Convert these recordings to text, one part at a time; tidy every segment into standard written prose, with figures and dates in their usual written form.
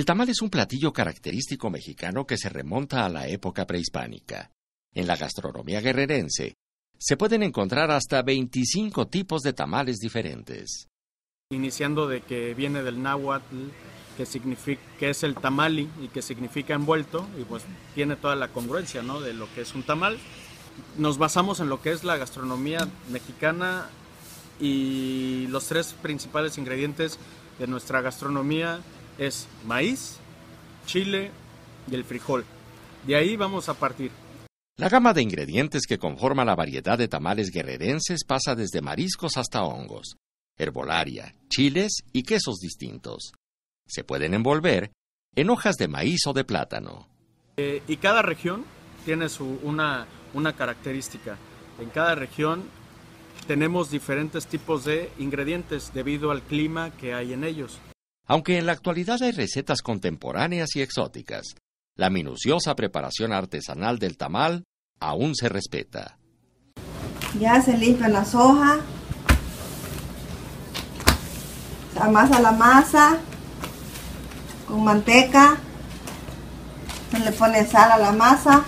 tamal es un platillo característico mexicano que se remonta a la época prehispánica. En la gastronomía guerrerense se pueden encontrar hasta 25 tipos de tamales diferentes. Iniciando de que viene del náhuatl, que es el tamali y que significa envuelto, y pues tiene toda la congruencia, ¿no?, de lo que es un tamal. Nos basamos en lo que es la gastronomía mexicana y los tres principales ingredientes de nuestra gastronomía es maíz, chile y el frijol. De ahí vamos a partir. La gama de ingredientes que conforma la variedad de tamales guerrerenses pasa desde mariscos hasta hongos, herbolaria, chiles y quesos distintos. Se pueden envolver en hojas de maíz o de plátano. Y cada región tiene una característica. En cada región tenemos diferentes tipos de ingredientes debido al clima que hay en ellos. Aunque en la actualidad hay recetas contemporáneas y exóticas, la minuciosa preparación artesanal del tamal aún se respeta. Ya se limpian las hojas, se amasa la masa con manteca, se le pone sal a la masa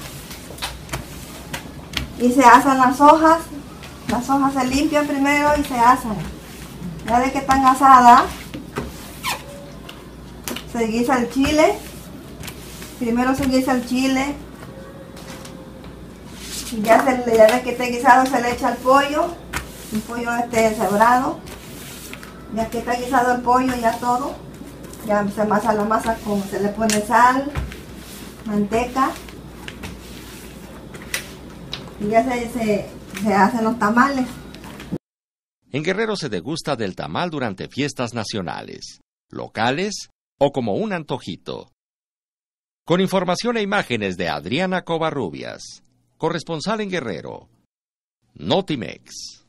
y se asan las hojas. Las hojas se limpian primero y se asan. Ya de que están asadas, se guisa el chile. Primero se guisa el chile y ya de que esté guisado se le echa el pollo deshebrado. Ya que está guisado el pollo, ya todo, ya se amasa la masa, se le pone sal, manteca y ya se hacen los tamales. En Guerrero se degusta del tamal durante fiestas nacionales, locales o como un antojito. Con información e imágenes de Adriana Covarrubias, corresponsal en Guerrero, Notimex.